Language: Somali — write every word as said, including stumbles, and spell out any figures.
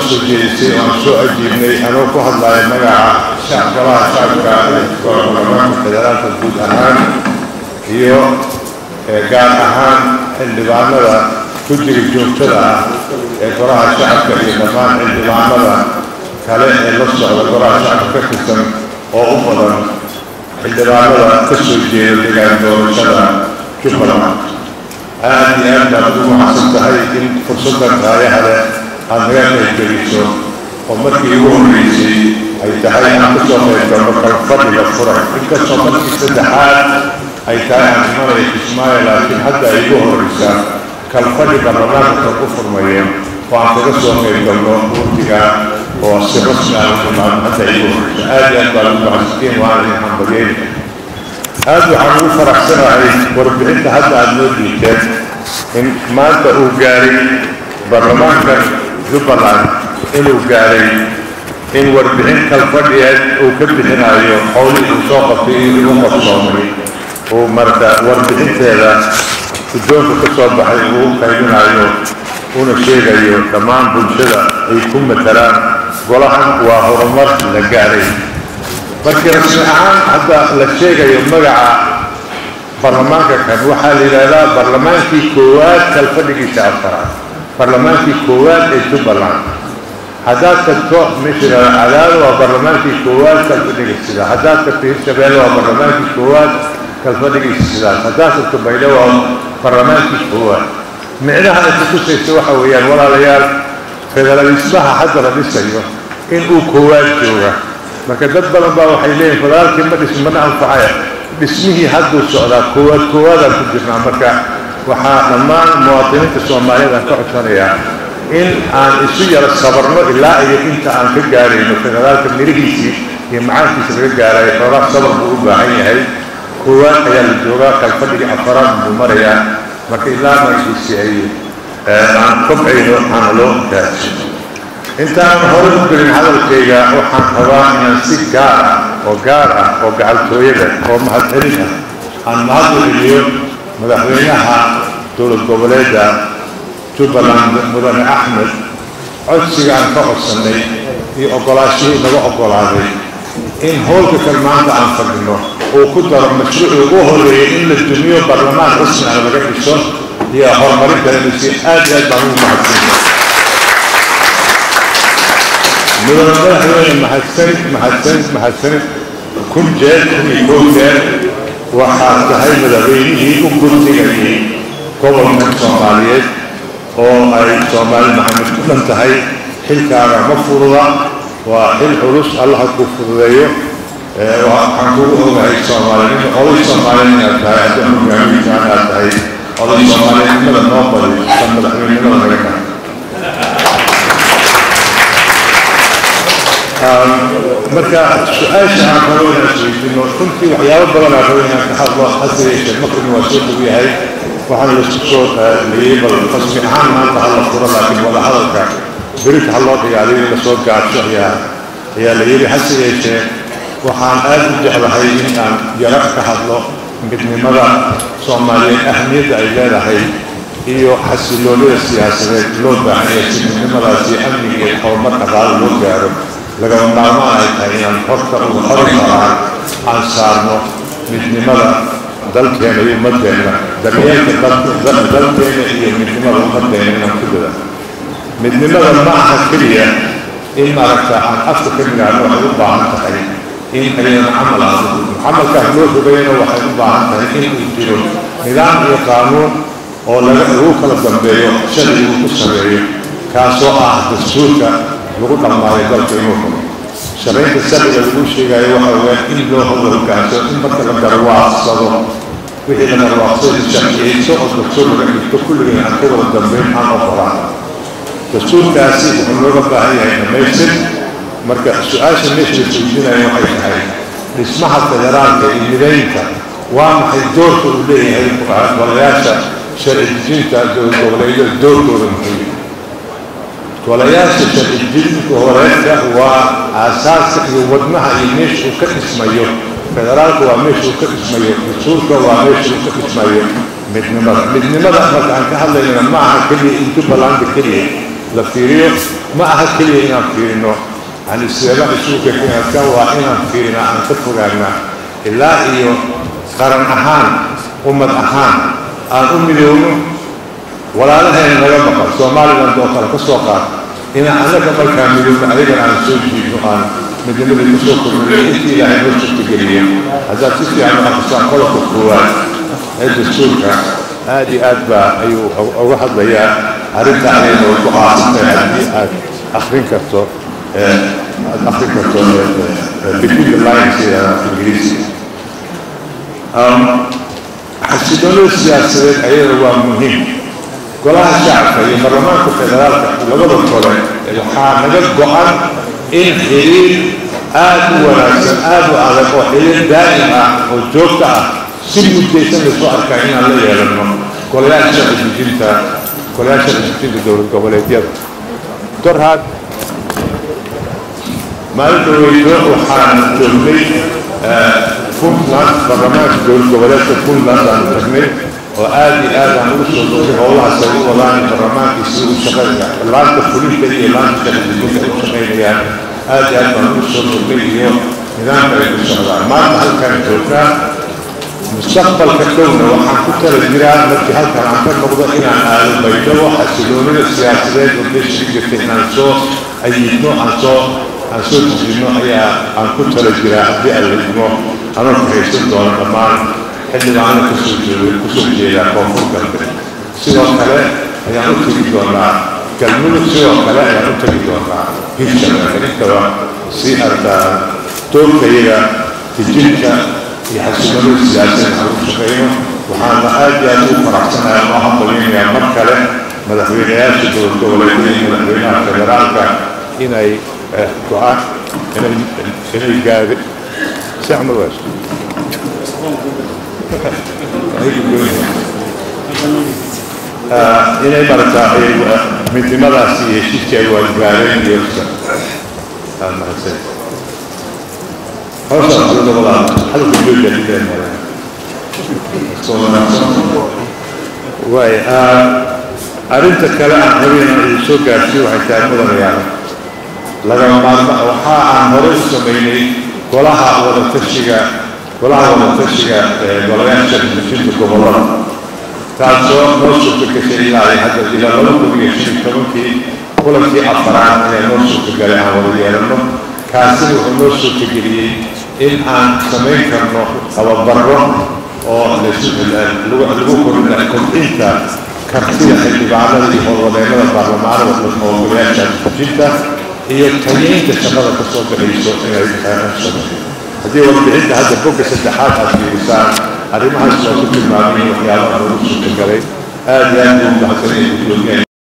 soo jeedisay oo aan soo ajiibnay anoo ku hadlaya magaca shacabka shacabka baarlamaanka federaalka guud ahaan iyo gaar ahaan xildhibaanada guddiga joogtada ah ee golaha shacabka iyo dhammaan xildhibaanada kale ee la socda golaha shacabka ka tirsan oo u badan xildhibaanada ka soo jeeda deegaan doorashada Jubbaland aad iyo aad baad ugu mahadsan tahay in fursaddan raayaha leh aad naga qaybgeliso oo markii ugu horreysay ay tahay aan ka soo qaybgalno kalfadhiga furan inkastoo markii saddexaad ay tahay aan imanaya Kismaayo laakiin hadda ay ugu horreysaa kalfadhi baarlamaanka ku furmayeen oo aan kaga soo qaybgalno waqtiga oo si rasmi ah u imaan hadda ay ugu horreysaa aad iyo aad baad ugu mahadsantiin waan idin hambalyeyn aad waxaan ugu faraxsanahay warbixinta hadda aad noo dhiibteen in maanta uu gaaray baarlamaanka Jubbaland inuu gaaray in warbixin kalfadhiyeed uu ka bixinayo howlihii uu soo qabtay iyo uu qabsoomay oo marka warbixinteeda guddoonka ka soo baxay uu qaybinayo una sheegayo dhammaan bulshada ay ku matalaan golahan waa horumar la gaaray markii rasmi ahaan hadda la sheegayo magaca baarlamaanka kan waxaa la yidhaahdaa baarlamaankii koowaad kalfadhigiisa afaraad baarlamaankii koowaad ee Jubbaland haddaad tagto meesha cadaado waa baarlamaankii koowaad kalfadhigiisa sida haddaad tagto Hirshabeelle waa baarlamaankii koowaad kalfadhigiisa sida haddaad tagto Baydhabo waa baarlamaankii koowaad micnaha ay ku tusayso waxa weeyaan walaalayaal federalismaha hadda la dhisayo in uu koowaad jooga marka dad badan baa waxay leeyihiin federaalkii ma dhismana anfacaya dhismihii hadduu socdaa koowaad koowaadaan ku jirnaa marka waxaa dhammaan muwaadiniinta Soomaaliyeed aan ka codsanayaa in aan isu yara sabarno ilaa iyo inta aan ka gaarayno federaalka mirihiisii iyo macaankiisa laga gaarayo xoogaa sabar buu u baahan yahay koowaad ayaa la joogaa kalfadhiga afaraad buu marayaa marka ilaa markiisi ay aan kobcayno aan loo gaarsiino intaan hore u gelin hadalkayga waxaan rabaa inaan si gaar ah oo gaar ah oo gacaltooyada oo mahadcelin ah aan mahad u celiyo madaxweynaha dowlad goboleedka Jubbaland mudane Axmed codsiga aan ka codsanay iyo ogolaashihii naga ogolaaday in howlka kan maanta aan fadhino oo ku daro mashruucii ugu horreeyay in la dumiyo baarlamaan rasmi ah laga dhiso iyo horumarinta si aad iyo aad baan ugu mahadsanyahay مدن مدحوين محسن محسن محسن كل جيل كل كل جيل وحاط هاي مدحوينه وكل تجاري قبل من الصوماليات أو أي صومال محمد كل انتهاي حل كارا مفروضة وحل حروس الله كفر ذيه وحنقول هاي الصوماليين أو الصوماليين هاي عندهم جميع كان هاي أو الصوماليين مدن نوبل كم مدحوين مدن غيرنا marka su'aasha aan rabaa inuu runtii waxyaabo badan aan rabaa inaan ka hadlo xasiisha markii uu soo yahay waxaan la soo leeyay bal qasmi ahaan maanta hal furo laakiin wada hadalka berita hal loo diyaariyo la soo gaarto ayaa ayaa la yiri xasiisha waxaan aad u jeclahay in aan yara ka hadlo midnimada Soomaaliyeed ahmiyadda ay leedahay iyo xasiloonida siyaasadeed loo baahan yahay si midnimadaasi amniga iyo horumar dhaqaale loo gaaro لقد معلومات أن الحركة والحركة عن صارنا مثل ماذا ذلك يعني مدة دليل ذلك ذلك يعني مثل ماذا مدة يعني من كذا مثل ماذا معها كلية إن ما ركت عن أفتح من عنه وحيوضع عن تحريم إن خلينا عمل عمل كهلوه بينه وحيوضع عن تحريم يجيرون نظام القانون أو لا يروح الضمبيو شرعي وكسرعي كاسوء دستورك لقد ما يقدر يمكن شرعية السبب اللي شيء جاي وحواه إن له هو الكاسو إن بطل الدرواس صدق وإذا الدرواس الشرعي سوء الدكتور اللي كل اللي عن كبر الدمبين عن أفراد دستور كاسي من لغة بهاي ما يصير مركز السؤال مش اللي يوم حي اسمها الفدرال كإمريكا وام حيدور كله هاي القرآن والرئاسة شرع الدين تدور دولية دور دور ولا ياسس الدين وهرجة وأساس يودنها يمش وكاسم يوم فدرال وامش وكاسم يوم السوق وامش وكاسم يوم مثل ما مثل ما رحمة عن كهلا لما معها كل إنتو بلان بكريه لفيريو ما أحد كل يوم فيرينه عن السبب السوق كنا كوا إنا فيرنا عن تفرعنا إلا إيو قرن أهان أمة أهان عن أم اليوم ولا لها إن غير بقى سومالي لن توصل كسوقات إن أنا كمل كاملون عليك عن سوق جيبان مدينة السوق من إنتي لا ينوصل تجريه هذا تسي عن أقصى خلق القوات هذا السوق هذه أتبع أيو أو واحد ليا أرد عليه والقاص هذه آخرين كتو آخرين كتو between the lines في الإنجليزي حسيتوني السياسة أيضا هو مهم كلها الشعب في برلمان الفدرالي لقد الطلع الحا نجد قان إن حرير آد وراسل آد وعلى حرير دائما وجوكا سلم الجيشان لسؤال كائن الله يعلمه كلها الشعب الجنتا كلها الشعب الجنتا دولة قبلية دور هاد ما يدري يدور وحان جملي فنلان برلمان دولة قبلية فنلان عن التكميل وآدي آدي عن رسول الله سوي والله البرلمان يسوي شغل الله تقولي كذي الله تقولي كذي يعني آدي آدي عن رسول الله نظام كذي الشغل ما محل كان توقع مستقبل كتونا وحن كتر الجيران مركي هل كان عن كان موضوع إن عن البيت وحسلون السياسات ودش جتنا نسوا أي نوع نسوا نسوا نسوا أي عن كتر الجيران دي الجموع أنا في حسن دون الأمان حد معنا كسر كسر جيلا كونفور كذا سوى كلا يعني تجي دونا كلمة سوى كلا يعني تجي دونا هيك كذا كذا سيارة تول كيلا تجيك يحسبون السياسة على شقيهم وحنا آدي أشوف فرحتنا ما هم بلين يا مكة مدحوين يا شدوا الدولين مدحوين الفدرالك هنا دعاء هنا هنا جاد سعمل واش هنا مرتا من لماذا سيشتى والجارين يرسل هذا ما يصير هذا هذا والله هذا كل جديد يعني صورنا واي أرنت كلام هرينا يسوق أشياء وحتى مدن يعني لكن ما وحى عن هريس سميني كلها ولا تشجع كلها ولا تشجع ولا ينشأ من الجبلان تعالوا نوصل بكثير لا يحدث إلى لو كنا نشوف كمان في كل شيء أفراد إلى نوصل بكلام هريا لأنه كاسر ونوصل بكثير إن أن سمين كانوا أو برا أو لو لو كنا كنت أنت كثير اللي بعد اللي هو دائما البرلمان والموضوعات جدا هي تجين تشتغل كصوت الرئيس هذه وقت عند هذا فوق السدحات هذه الإنسان هذه ما هي صوت المعلمين وحياة الرئيس الكريم هذه يعني